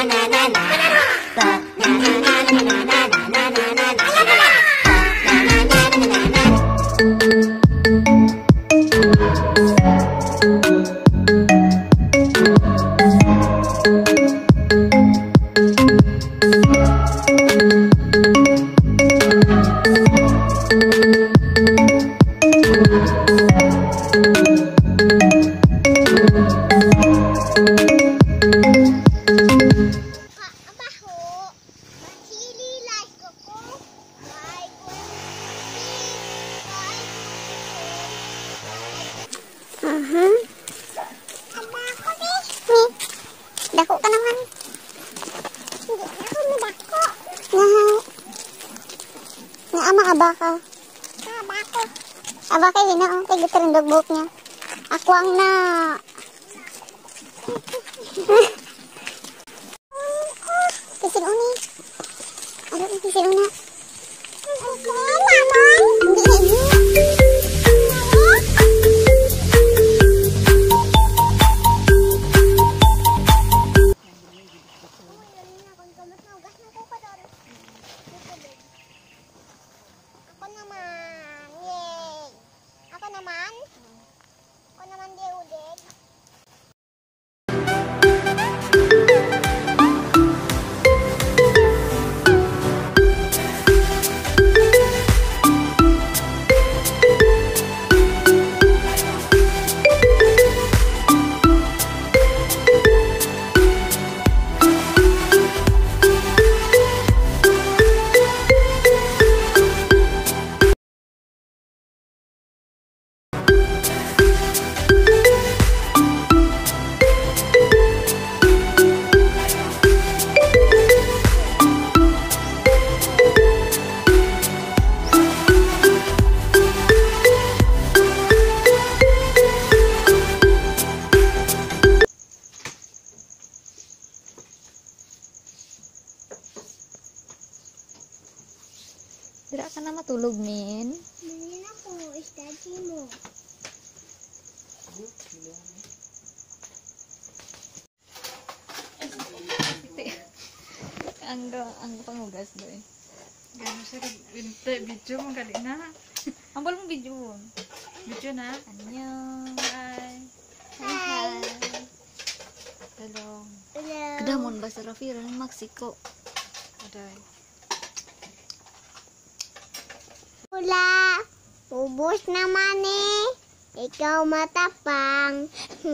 Dako ka naman. Hindi ako madako. Nga ama abaka. Abako. Abaka yun na. Tigit rin dog niya. Ako ang na. Kisin uni. Ano yung kisin una? Ako naman di Odek. Tidak ka na matulog, Min. Bili na po, istadji mo. Ang pangugas doon. Gano'n siya video mo gali na. Ambal mo video mo. Video na. Annyeong. Hi. Hi. Hello. Hello. Kedamon bahasa Rafira ng Meksiko. Aday. Pula, ubos naman eh. Ikaw matapang.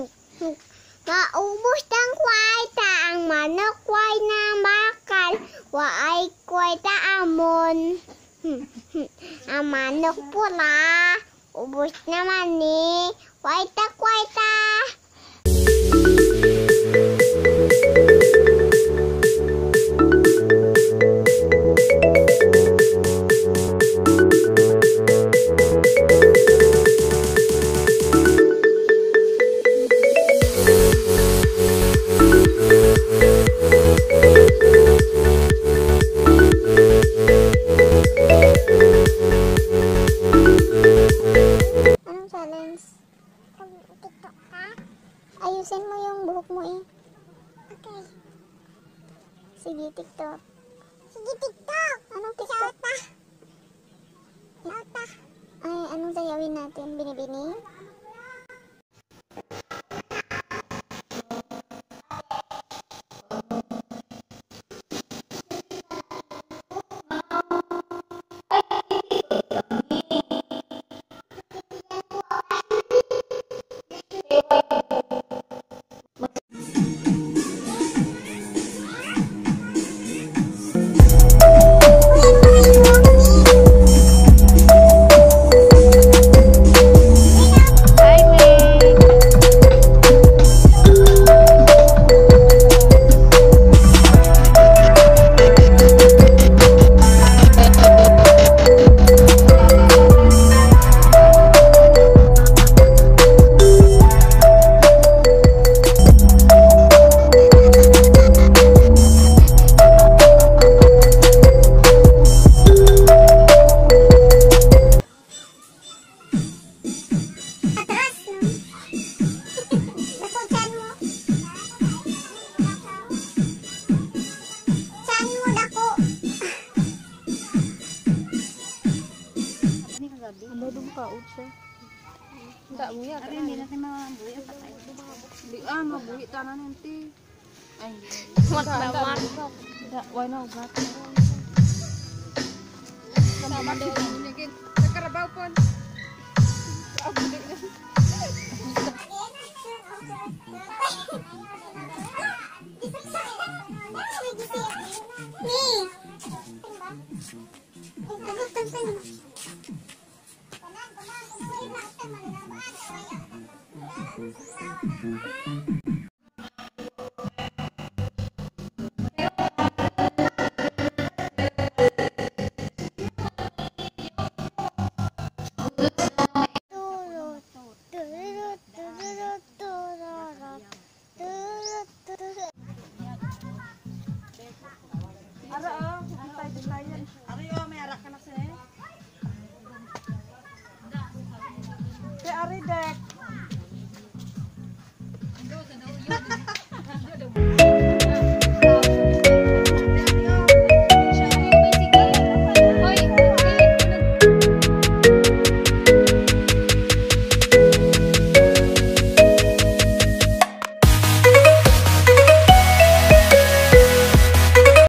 Maubos ng kwaita ang manok kway na bakal. Waay kwaita amon. Ang manok pula, ubos naman eh. Kwaita kwaita. TikTok ka? Ayusin mo yung buhok mo eh. Okay. Sige, TikTok. Sige, TikTok! Anong TikTok? Lauta. Ay, anong sayawin natin? Binibini? laut siya. Enggak buya Ari kan. hindi natin mabuhi ang patay. Mabuhi tanan nanti. Ay. Mat naman. Why na ugat? Sama daw. Nagkarabaw pon. Ari oh, may arak ka na siya. Ari dek.